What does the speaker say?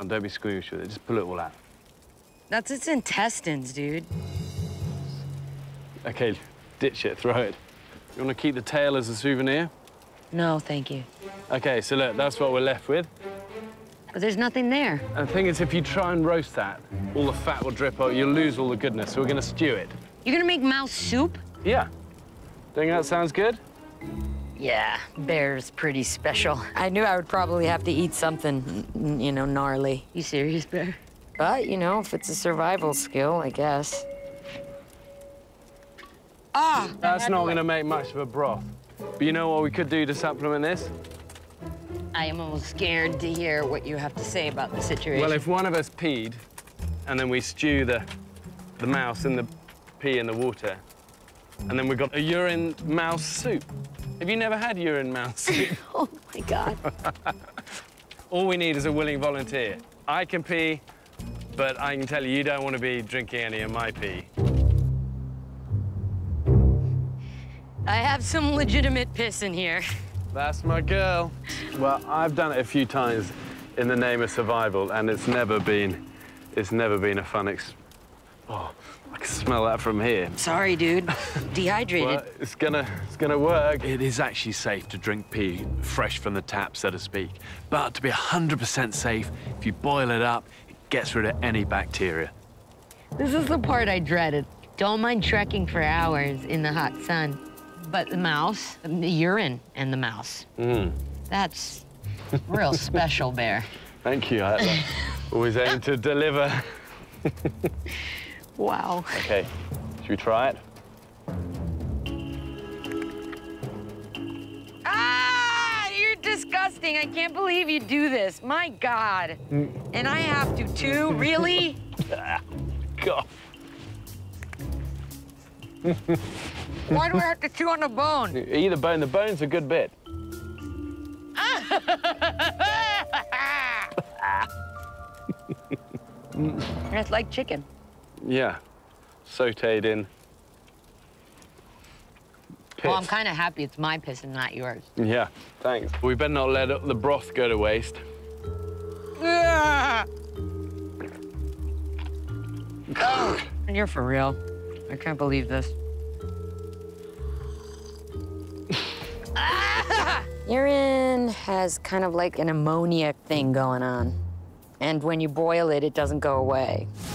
on, don't be squeamish with it. Just pull it all out. That's its intestines, dude. OK, ditch it, throw it. You want to keep the tail as a souvenir? No, thank you. OK, so look, that's what we're left with. But there's nothing there. And the thing is, if you try and roast that, all the fat will drip out. You'll lose all the goodness, so we're going to stew it. You're gonna make mouse soup? Yeah. Think that sounds good? Yeah, Bear's pretty special. I knew I would probably have to eat something, you know, gnarly. You serious, Bear? But, you know, if it's a survival skill, I guess. Ah! That's not going to make much of a broth. But you know what we could do to supplement this? I am almost scared to hear what you have to say about the situation. Well, if one of us peed, and then we stew the mouse and the pee in the water, and then we've got a urine mouse soup. Have you never had urine mouse soup? Oh, my God. All we need is a willing volunteer. I can pee, but I can tell you, you don't want to be drinking any of my pee. I have some legitimate piss in here. That's my girl. Well, I've done it a few times in the name of survival, and it's never been a fun Oh, I can smell that from here. Sorry, dude. Dehydrated. Well, it's gonna work. It is actually safe to drink pee fresh from the tap, so to speak. But to be 100% safe, if you boil it up, it gets rid of any bacteria. This is the part I dreaded. Don't mind trekking for hours in the hot sun. But the mouse, the urine and the mouse. That's real special, Bear. Thank you. I always aim to deliver. Wow. OK, should we try it? Ah! You're disgusting. I can't believe you do this. My God. And I have to, too? Really? God. Why do I have to chew on the bone? Eat the bone. The bone's a good bit. It's like chicken. Yeah, sautéed in piss. Well, I'm kind of happy it's my piss and not yours. Yeah, thanks. We better not let the broth go to waste. And you're for real. I can't believe this. Urine has kind of like an ammonia thing going on. And when you boil it, it doesn't go away.